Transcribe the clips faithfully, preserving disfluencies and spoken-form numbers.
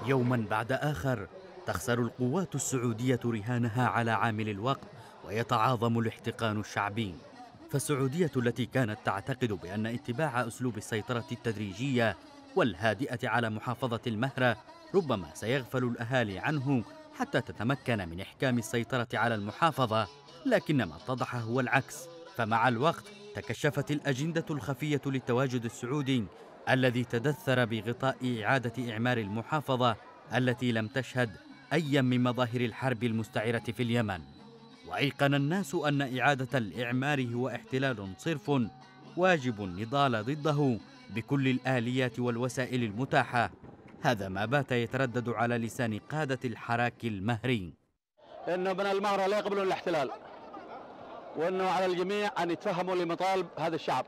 يوما بعد آخر تخسر القوات السعودية رهانها على عامل الوقت ويتعاظم الاحتقان الشعبي. فالسعودية التي كانت تعتقد بأن اتباع أسلوب السيطرة التدريجية والهادئة على محافظة المهرة ربما سيغفل الأهالي عنه حتى تتمكن من إحكام السيطرة على المحافظة، لكن ما اتضح هو العكس. فمع الوقت تكشفت الأجندة الخفية للتواجد السعودي الذي تدثر بغطاء إعادة إعمار المحافظة التي لم تشهد أيا من مظاهر الحرب المستعرة في اليمن. وأيقن الناس أن إعادة الإعمار هو احتلال صرف واجب النضال ضده بكل الآليات والوسائل المتاحة. هذا ما بات يتردد على لسان قادة الحراك المهري، إنه من المهرة لا يقبلون الاحتلال، وأنه على الجميع أن يتفهموا لمطالب هذا الشعب.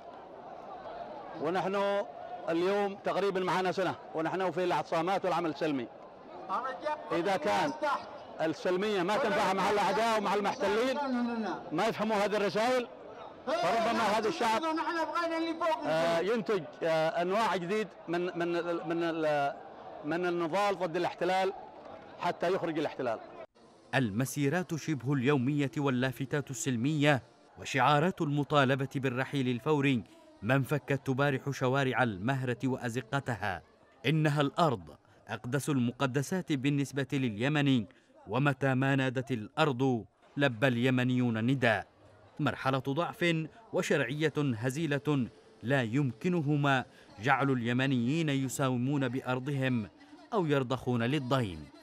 ونحن اليوم تقريبا معنا سنة ونحن في الاعتصامات والعمل السلمي. إذا كان السلمية ما تنفع مع الأعداء ومع المحتلين ما يفهموا هذه الرسائل، فربما هذا الشعب ينتج أنواع جديد من من من من النضال ضد الاحتلال حتى يخرج الاحتلال. المسيرات شبه اليومية واللافتات السلمية وشعارات المطالبة بالرحيل الفوري ما انفكت تبارح شوارع المهرة وأزقتها. إنها الأرض أقدس المقدسات بالنسبة لليمن، ومتى ما نادت الأرض لبى اليمنيون نداء. مرحلة ضعف وشرعية هزيلة لا يمكنهما جعل اليمنيين يساومون بأرضهم أو يرضخون للضيم.